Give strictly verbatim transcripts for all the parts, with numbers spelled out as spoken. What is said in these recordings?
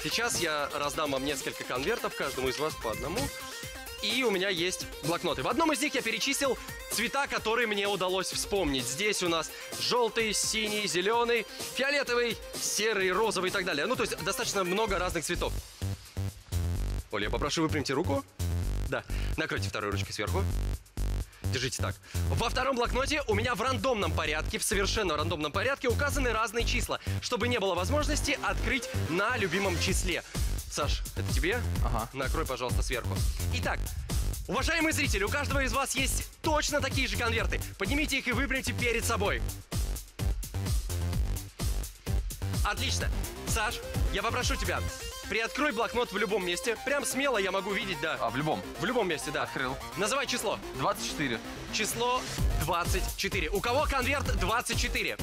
Сейчас я раздам вам несколько конвертов, каждому из вас по одному. И у меня есть блокноты. В одном из них я перечислил цвета, которые мне удалось вспомнить. Здесь у нас желтый, синий, зеленый, фиолетовый, серый, розовый и так далее. Ну, то есть достаточно много разных цветов. Оля, я попрошу, выпрямьте руку. Да, накройте второй ручкой сверху. Держите так. Во втором блокноте у меня в рандомном порядке, в совершенно рандомном порядке указаны разные числа, чтобы не было возможности открыть на любимом числе. Саш, это тебе? Ага. Накрой, пожалуйста, сверху. Итак, уважаемые зрители, у каждого из вас есть точно такие же конверты. Поднимите их и выпрямьте перед собой. Отлично. Саш, я попрошу тебя, приоткрой блокнот в любом месте. Прям смело я могу видеть, да. А, в любом? В любом месте, да. Открыл. Называй число. двадцать четыре. Число двадцать четыре. У кого конверт двадцать четыре?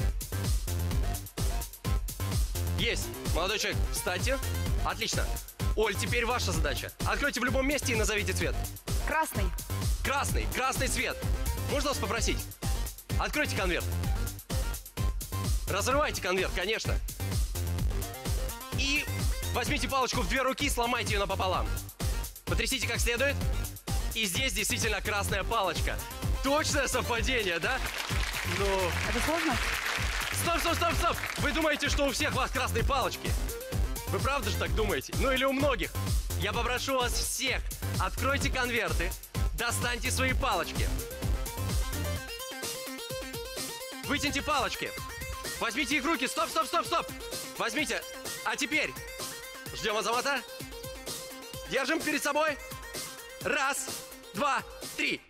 Есть. Молодой человек, встаньте. Отлично. Оль, теперь ваша задача. Откройте в любом месте и назовите цвет. Красный. Красный. Красный цвет. Можно вас попросить? Откройте конверт. Разрывайте конверт, конечно. И возьмите палочку в две руки, сломайте ее напополам. Потрясите как следует. И здесь действительно красная палочка. Точное совпадение, да? Ну... Это сложно? Стоп, стоп, стоп, стоп! Вы думаете, что у всех вас красные палочки? Вы правда же так думаете? Ну или у многих? Я попрошу вас всех, откройте конверты, достаньте свои палочки. Вытяните палочки. Возьмите их в руки. Стоп, стоп, стоп, стоп! Возьмите. А теперь ждем Азамата. Держим перед собой. Раз, два, три.